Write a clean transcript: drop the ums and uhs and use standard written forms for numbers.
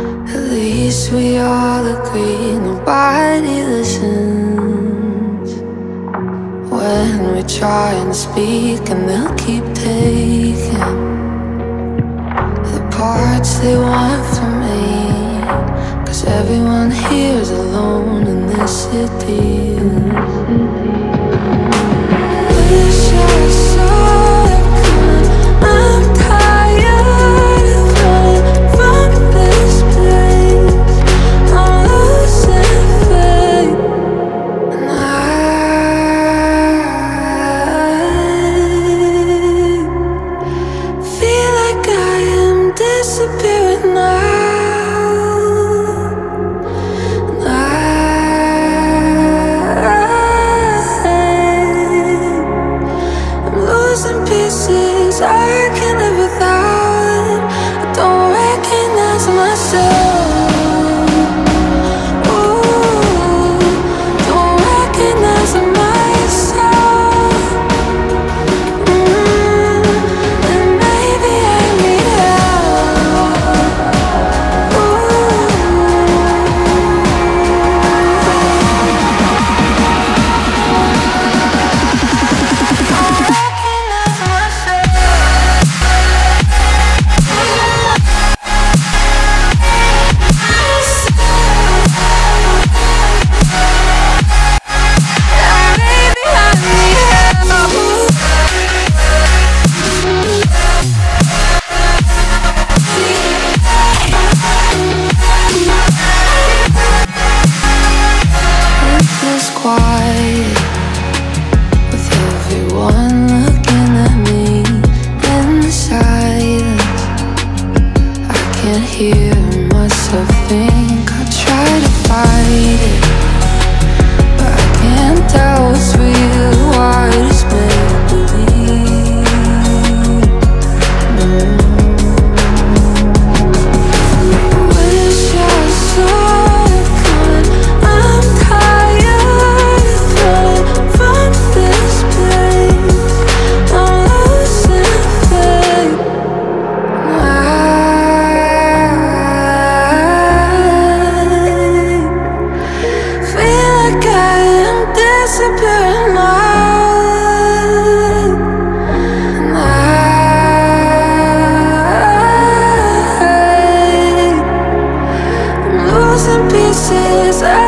At least we all agree nobody listens when we try and speak, and they'll keep taking the parts they want from me. 'Cause everyone here's alone in this city. Wish I saw it coming. I'm tired of running from this place. I'm losing faith, and I feel like I am disappearing now. Losing pieces I can live without. I don't recognize myself. Ooh, don't recognize myself. And maybe I need help. Quiet, with everyone looking at me in the silence. I can't hear myself think. I try to fight it, but I can't tell what's real, what is make believe. Wish I saw it coming. I'm tired of running from this place. I'm losing faith. I feel like I am disappearing now. And I'm losing pieces.